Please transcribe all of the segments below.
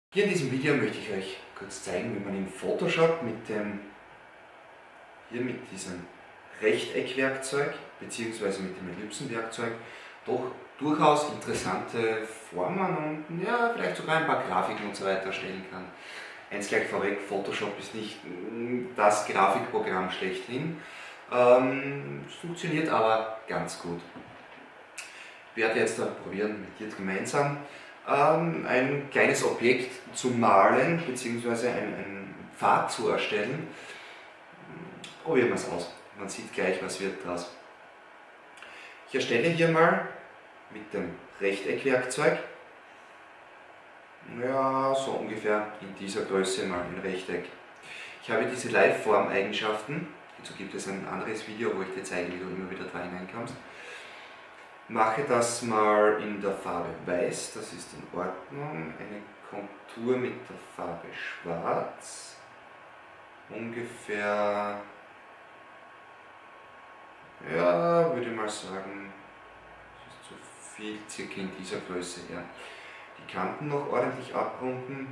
Hier in diesem Video möchte ich euch kurz zeigen, wie man in Photoshop mit diesem Rechteckwerkzeug bzw. mit dem Ellipsenwerkzeug doch durchaus interessante Formen und ja, vielleicht sogar ein paar Grafiken und so weiter erstellen kann. Eins gleich vorweg, Photoshop ist nicht das Grafikprogramm schlechthin, es funktioniert aber ganz gut. Ich werde jetzt probieren, mit dir gemeinsam ein kleines Objekt zu malen bzw. einen Pfad zu erstellen. Probieren wir es aus. Man sieht gleich, was wird daraus. Ich erstelle hier mal mit dem Rechteckwerkzeug, ja, so ungefähr in dieser Größe mal ein Rechteck. Ich habe diese Live-Form-Eigenschaften, dazu gibt es ein anderes Video, wo ich dir zeige, wie du immer wieder da hineinkommst. Mache das mal in der Farbe Weiß, das ist in Ordnung. Eine Kontur mit der Farbe Schwarz. Ungefähr, ja, würde ich mal sagen, das ist zu viel, circa in dieser Größe her. Die Kanten noch ordentlich abrunden.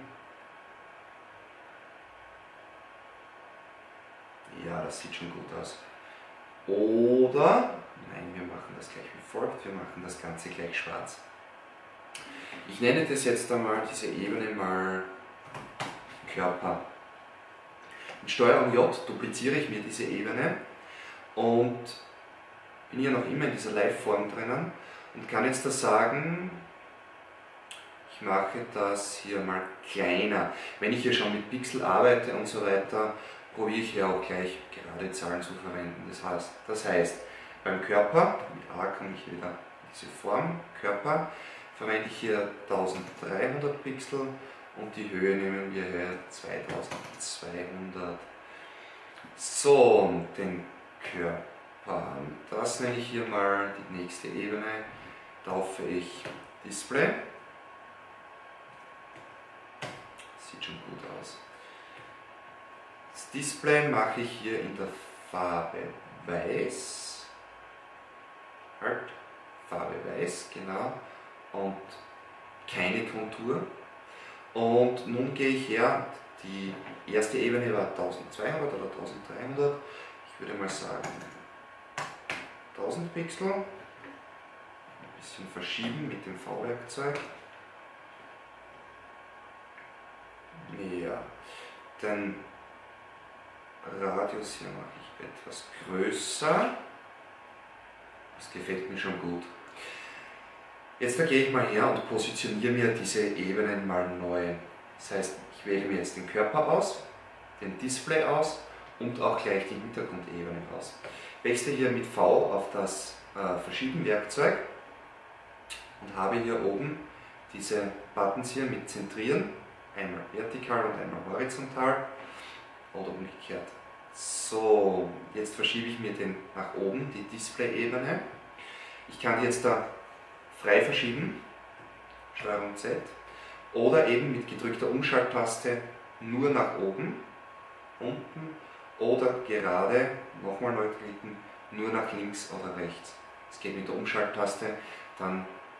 Ja, das sieht schon gut aus. Oder, nein, wir machen das gleich wie folgt, wir machen das Ganze gleich schwarz. Ich nenne das jetzt einmal, diese Ebene mal Körper. Mit Steuerung J dupliziere ich mir diese Ebene und bin hier noch immer in dieser Live-Form drinnen und kann jetzt da sagen, ich mache das hier mal kleiner. Wenn ich hier schon mit Pixel arbeite und so weiter, probiere ich hier auch gleich gerade Zahlen zu verwenden. Das heißt, beim Körper, mit A komme ich wieder in diese Form, Körper, verwende ich hier 1300 Pixel und die Höhe nehmen wir hier 2200. So, und den Körper, das nenne ich hier mal die nächste Ebene, taufe ich Display. Sieht schon gut aus. Das Display mache ich hier in der Farbe Weiß, halt, Farbe Weiß, genau, und keine Kontur. Und nun gehe ich her, die erste Ebene war 1200 oder 1300, ich würde mal sagen 1000 Pixel, ein bisschen verschieben mit dem V-Werkzeug. Ja, den Radius hier mache ich etwas größer. Das gefällt mir schon gut. Jetzt gehe ich mal her und positioniere mir diese Ebenen mal neu. Das heißt, ich wähle mir jetzt den Körper aus, den Display aus und auch gleich die Hintergrundebene aus. Wechsle hier mit V auf das Verschieben-Werkzeug und habe hier oben diese Buttons hier mit Zentrieren, einmal vertikal und einmal horizontal oder umgekehrt. So, jetzt verschiebe ich mir den nach oben, die Display-Ebene. Ich kann jetzt da frei verschieben, Steuerung Z, oder eben mit gedrückter Umschalttaste nur nach oben, unten oder gerade, nochmal neu klicken, nur nach links oder rechts. Es geht mit der Umschalttaste, dann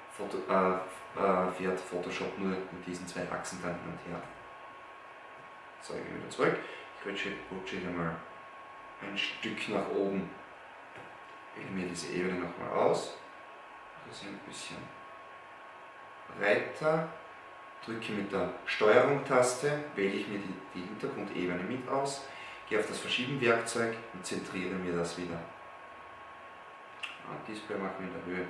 fährt Photoshop nur mit diesen zwei Achsen dann hin und her. So, ich gehe wieder zurück. Ich rutsche hier mal ein Stück nach oben. Wähle mir diese Ebene nochmal aus. Das ist ein bisschen breiter. Drücke mit der Steuerung-Taste, wähle ich mir die Hintergrundebene mit aus, gehe auf das Verschieben-Werkzeug und zentriere mir das wieder. Display machen wir in der Höhe.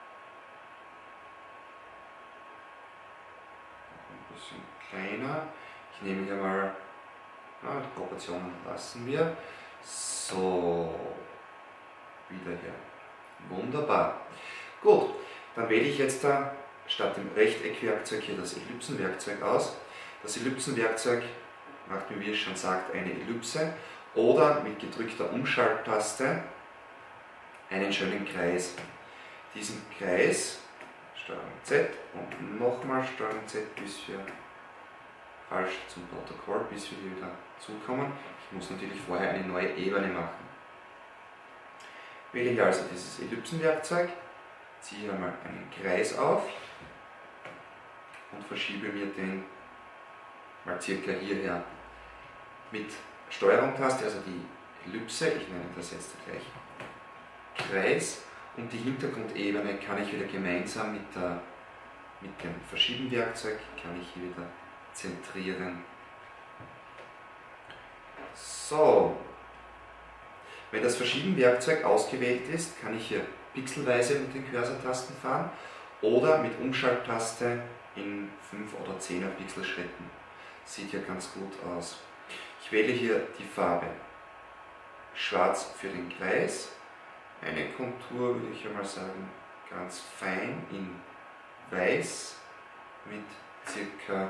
Ein bisschen kleiner. Ich nehme hier mal, die Proportionen lassen wir. So, wieder hier. Wunderbar. Gut, dann wähle ich jetzt da statt dem Rechteckwerkzeug hier das Ellipsenwerkzeug aus. Das Ellipsenwerkzeug macht mir, wie es schon sagt, eine Ellipse oder mit gedrückter Umschalttaste einen schönen Kreis. Diesen Kreis, Steuerung Z und nochmal Steuerung Z, bis wir falsch zum Protokoll, bis wir hier wieder zukommen. Ich muss natürlich vorher eine neue Ebene machen. Wähle ich also dieses Ellipsenwerkzeug, ziehe einmal einen Kreis auf und verschiebe mir den mal circa hierher. Mit Steuerung-Taste, also die Ellipse, ich nenne das jetzt gleich Kreis, und die Hintergrundebene kann ich wieder gemeinsam mit dem Verschieben-Werkzeug, kann ich hier wieder zentrieren. So, wenn das Verschieben-Werkzeug ausgewählt ist, kann ich hier pixelweise mit den Cursor-Tasten fahren oder mit Umschalttaste in 5 oder 10er Pixelschritten. Sieht ja ganz gut aus. Ich wähle hier die Farbe Schwarz für den Kreis. Eine Kontur würde ich einmal sagen, ganz fein in Weiß mit circa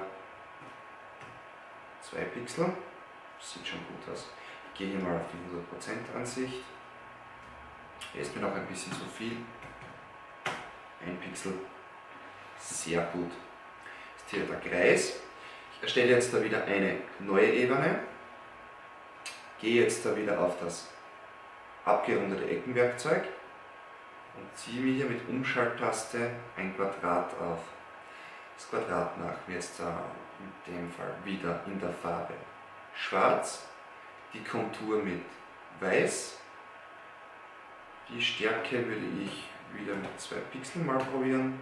2 Pixel. Sieht schon gut aus. Ich gehe hier mal auf die 100% Ansicht. Hier ist mir noch ein bisschen zu viel. 1 Pixel. Sehr gut. Ist hier der Kreis. Ich erstelle jetzt da wieder eine neue Ebene. Gehe jetzt da wieder auf das abgerundete Eckenwerkzeug und ziehe mir hier mit Umschalttaste ein Quadrat auf. Das Quadrat machen wir jetzt da in dem Fall wieder in der Farbe Schwarz, die Kontur mit Weiß. Die Stärke würde ich wieder mit 2 Pixeln mal probieren.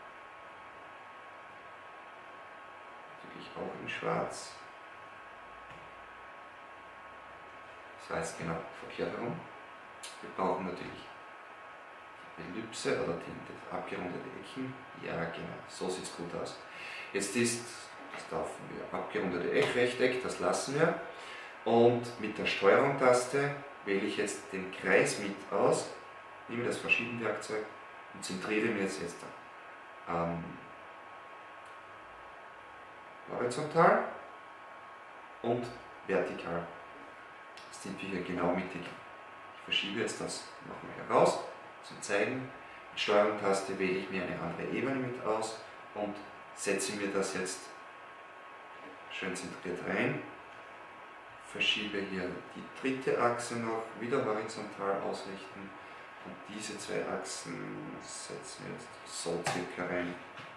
Natürlich auch in Schwarz. Das war jetzt genau verkehrt herum. Wir brauchen natürlich die Ellipse oder das abgerundete Ecken. Ja, genau, so sieht es gut aus. Jetzt ist, das dürfen wir, abgerundete Rechteck, das lassen wir. Und mit der Steuerung-Taste wähle ich jetzt den Kreis mit aus, nehme das Verschieben-Werkzeug und zentriere mir jetzt horizontal und vertikal. Jetzt sind wir hier genau mittig. Ich verschiebe jetzt das nochmal heraus zum Zeigen. Mit Steuerung-Taste wähle ich mir eine andere Ebene mit aus und setze mir das jetzt schön zentriert rein. Verschiebe hier die dritte Achse noch, wieder horizontal ausrichten und diese 2 Achsen setzen wir jetzt so circa rein.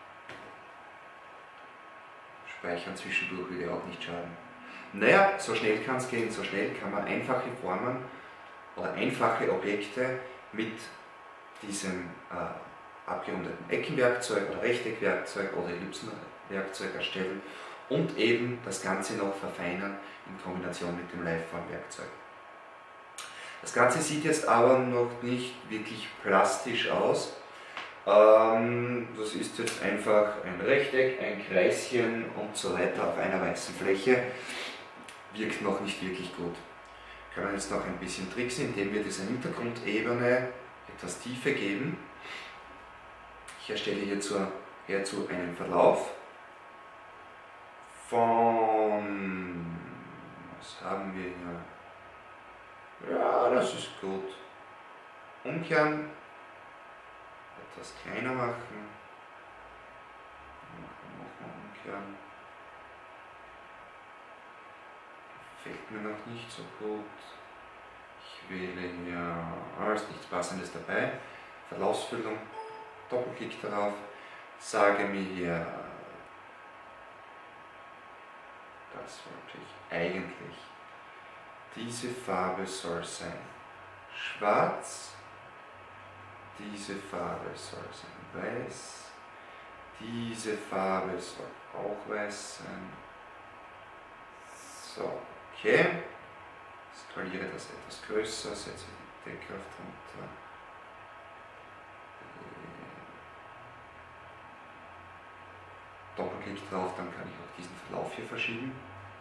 Speichern zwischendurch würde auch nicht schaden. Naja, so schnell kann es gehen, so schnell kann man einfache Formen oder einfache Objekte mit diesem abgerundeten Eckenwerkzeug oder Rechteckwerkzeug oder Ellipsenwerkzeug erstellen und eben das Ganze noch verfeinern in Kombination mit dem Liveform-Werkzeug. Das Ganze sieht jetzt aber noch nicht wirklich plastisch aus. Das ist jetzt einfach ein Rechteck, ein Kreischen und so weiter auf einer weißen Fläche. Wirkt noch nicht wirklich gut. Wir können jetzt noch ein bisschen tricksen, indem wir dieser Hintergrundebene etwas Tiefe geben. Ich erstelle hierzu einen Verlauf von, was haben wir hier? Ja, das ist gut. Umkehren, etwas kleiner machen, nochmal umkehren. Gefällt mir noch nicht so gut. Ich wähle hier, ist nichts Passendes dabei. Verlaufsfüllung, Doppelklick darauf, sage mir hier, das wollte ich eigentlich. Diese Farbe soll sein schwarz, diese Farbe soll sein weiß, diese Farbe soll auch weiß sein. So, okay. Skaliere das etwas größer, setze die Deckkraft runter. Doppelklick drauf, dann kann ich auch diesen Verlauf hier verschieben.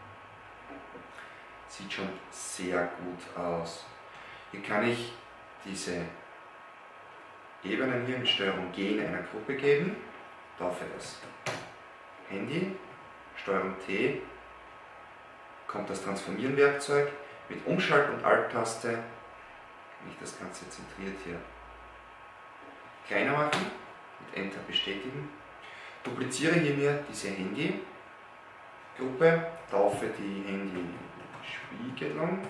Sieht schon sehr gut aus. Hier kann ich diese Ebenen hier mit Steuerung G in einer Gruppe geben. Taufe das Handy, Steuerung T, kommt das Transformieren-Werkzeug. Mit Umschalt- und Alt-Taste kann ich das Ganze zentriert hier kleiner machen, mit Enter bestätigen. Dupliziere hier mir diese Handy-Gruppe, taufe die Handy-Spiegelung,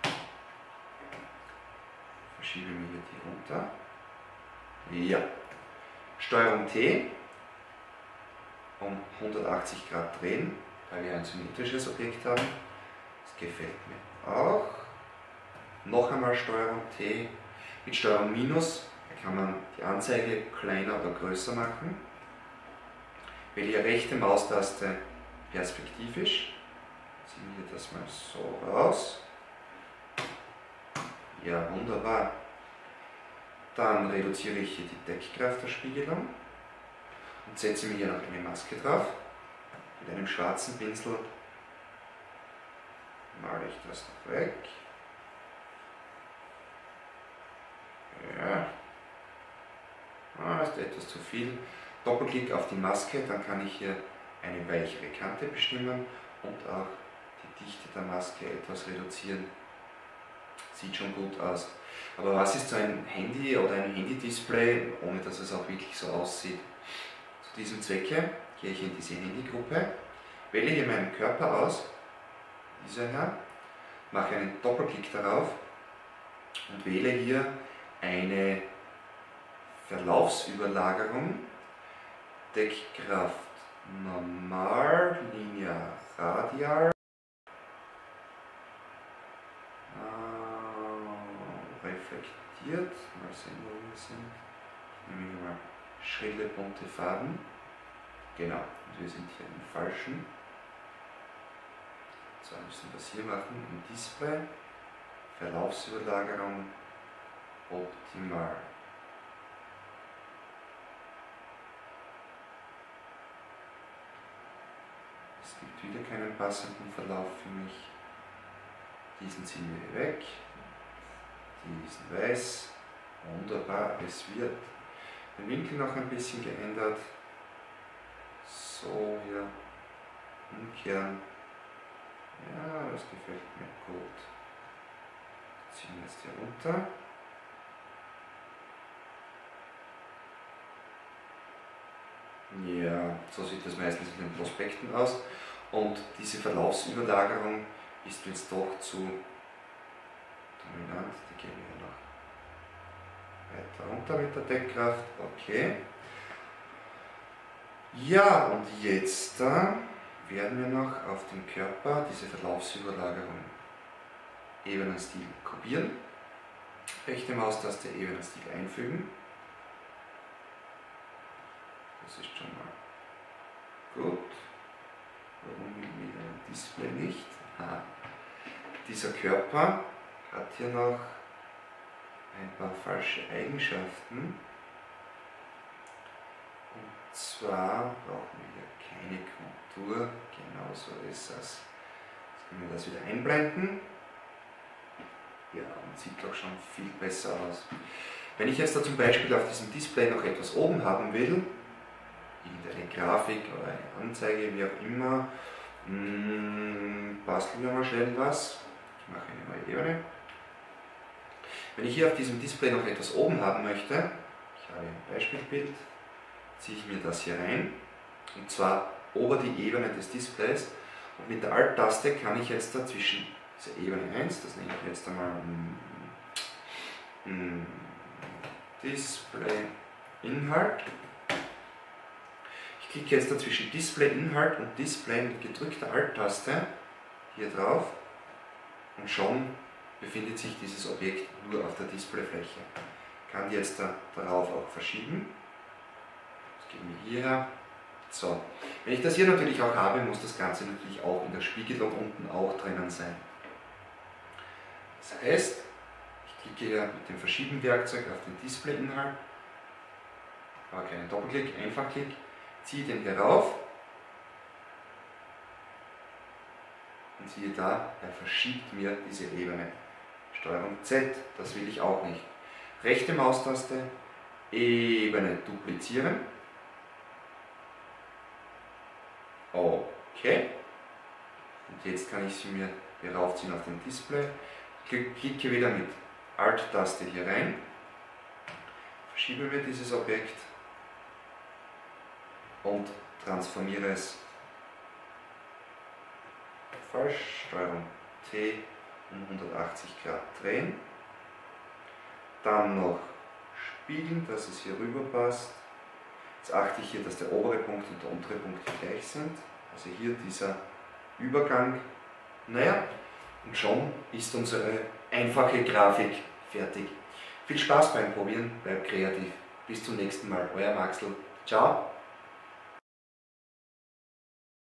verschiebe mir hier die runter. Ja. Steuerung T, um 180 Grad drehen, weil wir ein symmetrisches Objekt haben. Das gefällt mir auch. Noch einmal Steuerung T. Mit Steuerung Minus kann man die Anzeige kleiner oder größer machen. Wähle hier rechte Maustaste perspektivisch. Ziehen wir das mal so raus. Ja, wunderbar. Dann reduziere ich hier die Deckkraft der Spiegelung und setze mir hier noch eine Maske drauf. Mit einem schwarzen Pinsel male ich das noch weg. Ja, das ist etwas zu viel. Doppelklick auf die Maske, dann kann ich hier eine weichere Kante bestimmen und auch die Dichte der Maske etwas reduzieren. Sieht schon gut aus. Aber was ist so ein Handy oder ein Handy-Display, ohne dass es auch wirklich so aussieht? Zu diesem Zwecke gehe ich in diese Handygruppe, wähle hier meinen Körper aus, dieser her, mache einen Doppelklick darauf und wähle hier eine Verlaufsüberlagerung, Deckkraft normal, linear, radial, reflektiert, mal sehen, wo wir sind. Ich nehme hier mal schrille bunte Farben. Genau, und wir sind hier im falschen. So, müssen wir das hier machen, im Display, Verlaufsüberlagerung, optimal. Es gibt wieder keinen passenden Verlauf für mich. Diesen ziehen wir weg. Diesen weiß. Wunderbar, es wird der Winkel noch ein bisschen geändert. So hier umkehren. Ja, das gefällt mir gut. Ziehen wir jetzt hier runter. Ja, so sieht das meistens in den Prospekten aus. Und diese Verlaufsüberlagerung ist jetzt doch zu dominant. Die gehen wir noch weiter runter mit der Deckkraft. Okay. Ja, und jetzt werden wir noch auf dem Körper diese Verlaufsüberlagerung Ebenenstil kopieren. Rechte Maustaste Ebenenstil einfügen. Das ist schon mal gut. Warum will wieder ein Display nicht? Aha. Dieser Körper hat hier noch ein paar falsche Eigenschaften. Und zwar brauchen wir hier keine Kontur. Genau so ist das. Jetzt können wir das wieder einblenden. Ja, und sieht doch schon viel besser aus. Wenn ich jetzt da zum Beispiel auf diesem Display noch etwas oben haben will, irgendeine Grafik oder eine Anzeige, wie auch immer, basteln wir mal schnell was. Ich mache eine neue Ebene. Wenn ich hier auf diesem Display noch etwas oben haben möchte, ich habe ein Beispielbild, ziehe ich mir das hier rein, und zwar ober die Ebene des Displays, und mit der Alt-Taste kann ich jetzt da zwischen dieser Ebene 1, das nenne ich jetzt einmal Display Inhalt. Ich klicke jetzt da zwischen Display Inhalt und Display mit gedrückter Alt-Taste hier drauf und schon befindet sich dieses Objekt nur auf der Displayfläche. Ich kann jetzt darauf auch verschieben. Das gehen wir hierher. So. Wenn ich das hier natürlich auch habe, muss das Ganze natürlich auch in der Spiegelung unten auch drinnen sein. Das heißt, ich klicke hier mit dem Verschieben-Werkzeug auf den Display-Inhalt, aber keinen Doppelklick, Einfachklick, ziehe den hier rauf und siehe da, er verschiebt mir diese Ebene. Steuerung Z, das will ich auch nicht. Rechte Maustaste, Ebene duplizieren. Okay. Und jetzt kann ich sie mir hier raufziehen auf dem Display. Klicke wieder mit Alt-Taste hier rein. Verschiebe mir dieses Objekt und transformiere es falsch. Steuerung T um 180 Grad drehen. Dann noch spiegeln, dass es hier rüber passt. Jetzt achte ich hier, dass der obere Punkt und der untere Punkt gleich sind. Also hier dieser Übergang. Naja, und schon ist unsere einfache Grafik fertig. Viel Spaß beim Probieren, bleibt kreativ. Bis zum nächsten Mal, euer Maxl. Ciao.